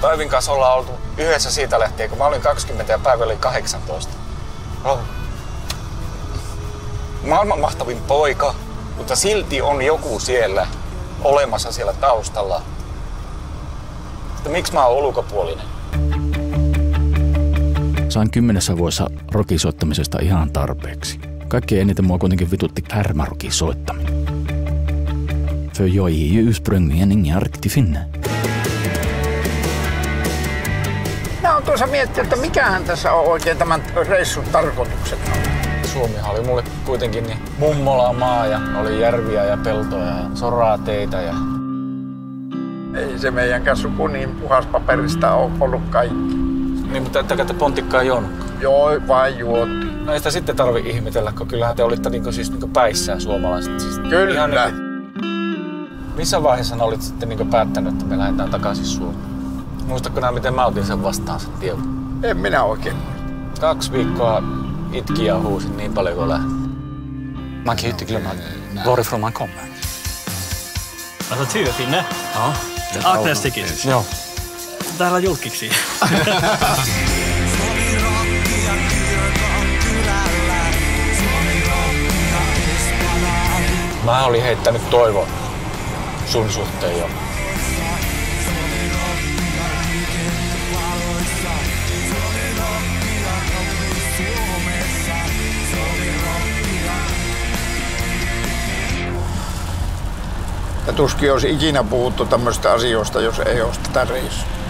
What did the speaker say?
Päivin kanssa ollaan oltu yhdessä siitä lähtien, kun mä olin 20 ja Päivi oli 18. Oh. Maailman mahtavin poika, mutta silti on joku siellä olemassa siellä taustalla. Että miksi mä oon ulkopuolinen? Sain 10 vuodessa rokisoittamisesta ihan tarpeeksi. Kaikkein eniten mua kuitenkin vitutti härmärokin soittaminen. För jag är ju ursprungligen ingen riktig finne. Mä oon tuossa miettinyt, että mikähän tässä on oikein tämän reissun tarkoituksena. Suomihan oli mulle kuitenkin niin mummola maa ja oli järviä ja peltoja ja sorateitä ja... Ei se meidän suku niin puhaspaperista ole ollut kaikki. Niin, mutta ettekä te pontikkaa juonutkaan? Joo, vain juotti. No ei sitä sitten tarvi ihmetellä, kun kyllähän te olitte siis päissään suomalaiset. Siis Kyllä. Missä vaiheessa olit sitten päättänyt, että me lähdetään takaisin Suomeen? Muistatko nää, miten mä otin sen vastaan sen tiedon? En minä oikein. 2 viikkoa itkin ja huusin niin paljon kuin lähdin. Man kan ju inte glömma varifrån man kommer. Alltså Työfinne? Ja. Agnestikis? Joo. Täällä julkiksi. Mä olin heittänyt toivon sun suhteen jo. Ja tuskin olisi ikinä puhuttu tämmöistä asioista, jos ei olisi tätä reissua.